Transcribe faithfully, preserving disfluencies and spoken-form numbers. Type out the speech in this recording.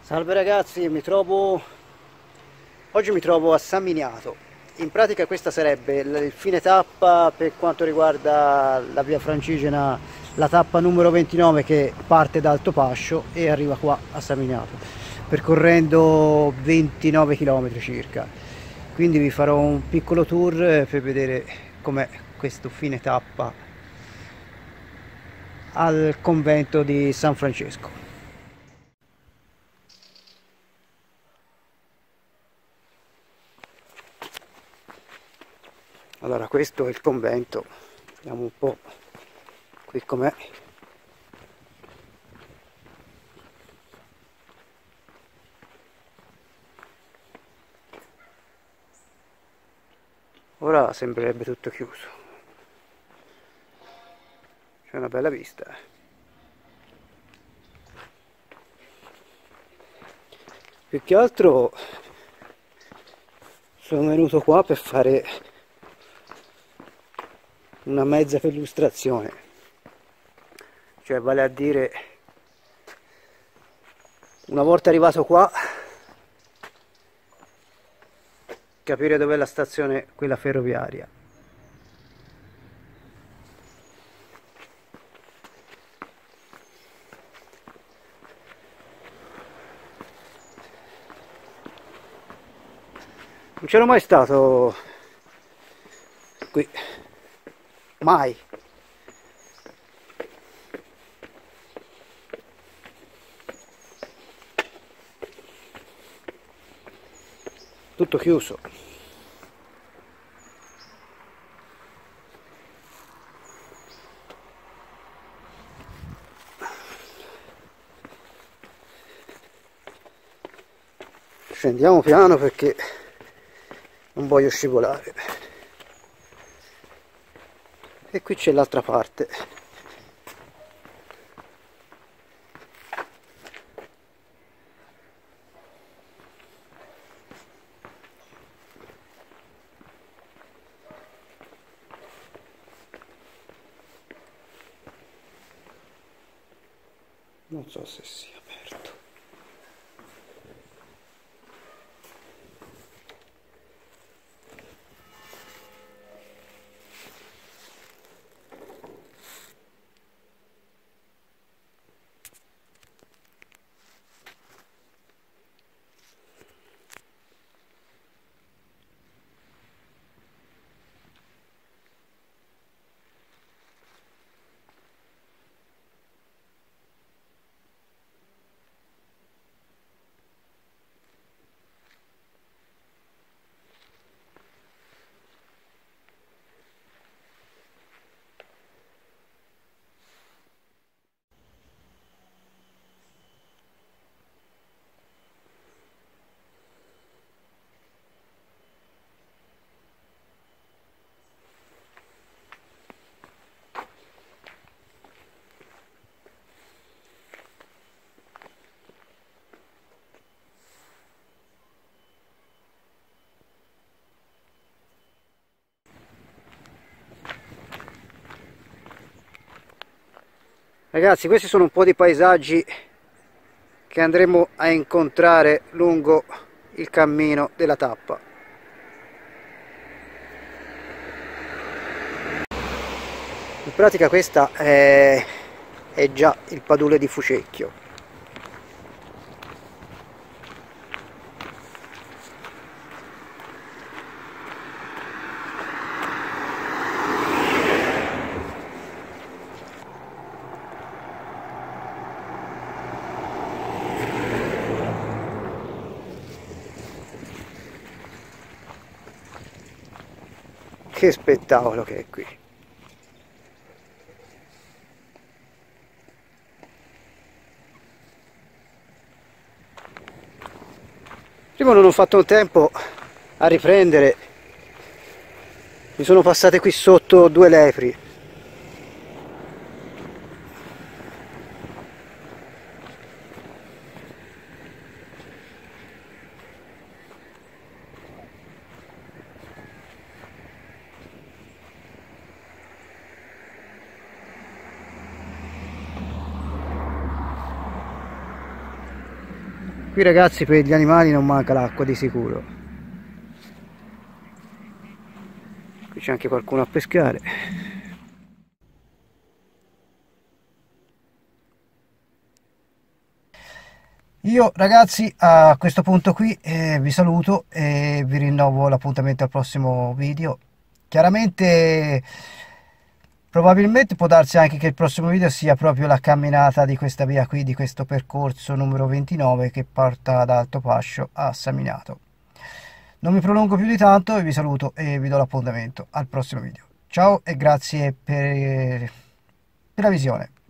Salve ragazzi, mi trovo... oggi mi trovo a San Miniato. In pratica questa sarebbe il fine tappa per quanto riguarda la via Francigena, la tappa numero ventinove che parte da Altopascio e arriva qua a San Miniato, percorrendo ventinove chilometri circa. Quindi vi farò un piccolo tour per vedere com'è questo fine tappa al convento di San Francesco. Allora, questo è il convento, vediamo un po' qui com'è. Ora sembrerebbe tutto chiuso, c'è una bella vista. Più che altro sono venuto qua per fare una mezza perlustrazione, cioè vale a dire, una volta arrivato qua, capire dov'è la stazione, quella ferroviaria. Non c'ero mai stato qui, mai. Tutto chiuso. Scendiamo piano perché non voglio scivolare. E qui c'è l'altra parte. Non so se sia aperto. Ragazzi, questi sono un po' di paesaggi che andremo a incontrare lungo il cammino della tappa. In pratica questa è, è già il padule di Fucecchio. Che spettacolo che è qui! Prima non ho fatto un tempo a riprendere, mi sono passate qui sotto due lepri. Qui ragazzi per gli animali non manca l'acqua di sicuro. Qui c'è anche qualcuno a pescare. Io ragazzi a questo punto qui eh, vi saluto e vi rinnovo l'appuntamento al prossimo video. Chiaramente probabilmente può darsi anche che il prossimo video sia proprio la camminata di questa via qui, di questo percorso numero ventinove che porta da Altopascio a Saminato. Non mi prolungo più di tanto e vi saluto e vi do l'appuntamento al prossimo video. Ciao e grazie per, per la visione.